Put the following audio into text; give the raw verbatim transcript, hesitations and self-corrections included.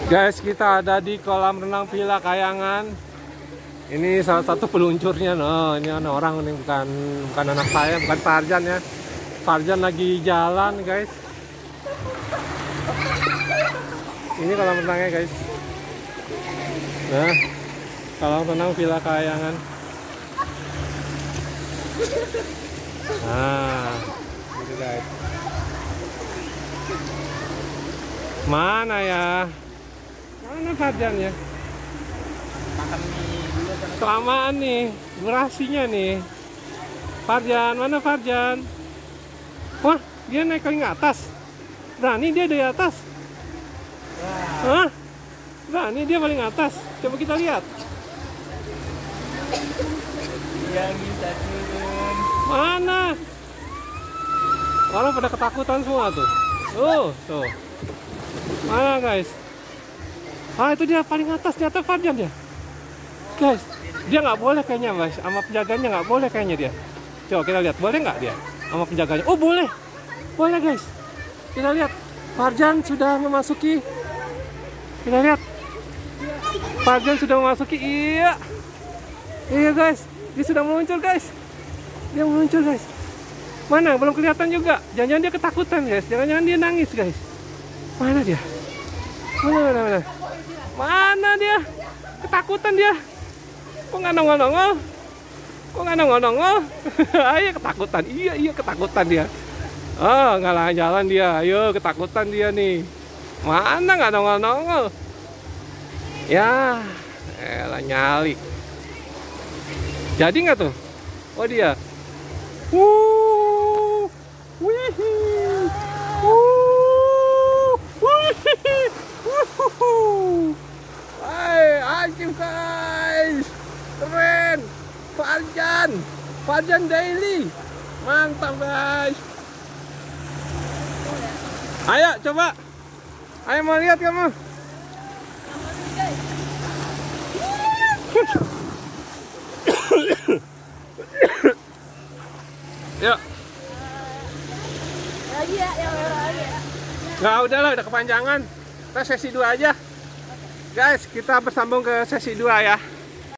Guys, kita ada di kolam renang Villa Kayangan. Ini salah satu peluncurnya. No, ini ada orang, ini bukan bukan anak saya, bukan Farjan ya. Farjan lagi jalan, guys. Ini kolam renangnya, guys. Nah, kolam renang Villa Kayangan. Nah, ini guys. Mana ya? Mana Farjan ya? Makan mie dulu. Kelamaan nih, durasinya nih. Farjan, mana Farjan? Wah, dia naik paling atas. Berani dia dari atas. Hah? Berani dia paling atas. Coba kita lihat. Dia bisa turun. Mana? Orang pada ketakutan semua tuh. Tuh, tuh. Mana guys? Ah, itu dia paling atas, ternyata Farjan ya. Guys, dia nggak boleh kayaknya, guys. Sama penjaganya nggak boleh kayaknya dia. Coba kita lihat, boleh nggak dia sama penjaganya? Oh, boleh. Boleh, guys. Kita lihat. Farjan sudah memasuki. Kita lihat. Farjan sudah memasuki. Iya. Iya, guys. Dia sudah muncul, guys. Dia muncul, guys. Mana? Belum kelihatan juga. Jangan-jangan dia ketakutan, guys. Jangan-jangan dia nangis, guys. Mana dia? Mana, mana, mana? Mana dia? Ketakutan dia. Kok nggak nongol-nongol? Kok nggak nongol-nongol? Ayo ketakutan. Iya, iya ketakutan dia. Oh, ngalah jalan dia. Ayo ketakutan dia nih. Mana nggak nongol-nongol? Ya, elah nyali. Jadi nggak tuh? Oh dia. Wuh, wih, wuh, wih, wuh. Hai, aktif guys. Keren. Farjan. Farjan daily. Mantap guys. Ayo coba. Ayo mau lihat kamu. Yuk. Lagi ya, yang lagi ya. Nggak, udahlah, udah kepanjangan. Kita sesi dua aja. Guys, kita bersambung ke sesi dua ya.